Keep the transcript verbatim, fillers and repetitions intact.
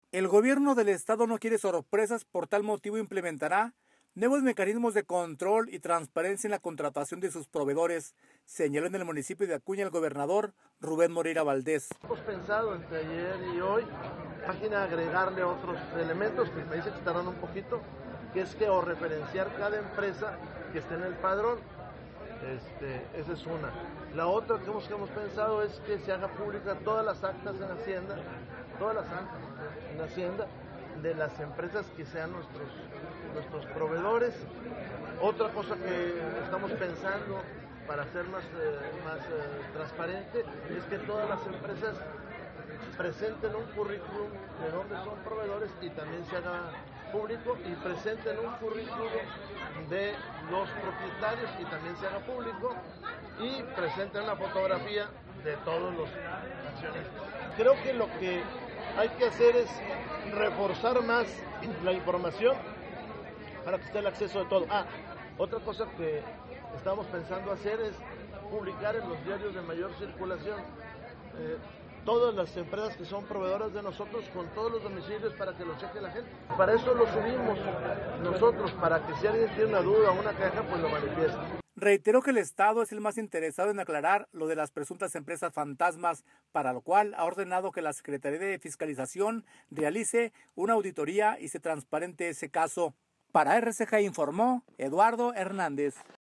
El gobierno del estado no quiere sorpresas, por tal motivo implementará nuevos mecanismos de control y transparencia en la contratación de sus proveedores, señaló en el municipio de Acuña el gobernador Rubén Moreira Valdés. Hemos pensado entre ayer y hoy, página agregarle otros elementos que me parece que estarán un poquito, que es que o referenciar cada empresa que esté en el padrón. Este, esa es una. La otra que hemos, que hemos pensado es que se haga pública todas las actas en Hacienda, todas las actas en Hacienda de las empresas que sean nuestros, nuestros proveedores. Otra cosa que estamos pensando para hacer más, eh, más eh, transparente es que todas las empresas presenten un currículum de dónde son proveedores y también se haga público, y presenten un currículum de los propietarios y también se haga público, y presenten una fotografía de todos los accionistas. Creo que lo que hay que hacer es reforzar más la información para que esté el acceso de todo. Ah, otra cosa que estamos pensando hacer es publicar en los diarios de mayor circulación eh, todas las empresas que son proveedoras de nosotros con todos los domicilios para que lo cheque la gente. Para eso lo subimos nosotros, para que si alguien tiene una duda o una queja, pues lo manifieste. Reiteró que el Estado es el más interesado en aclarar lo de las presuntas empresas fantasmas, para lo cual ha ordenado que la Secretaría de Fiscalización realice una auditoría y se transparente ese caso. Para R C G informó Eduardo Hernández.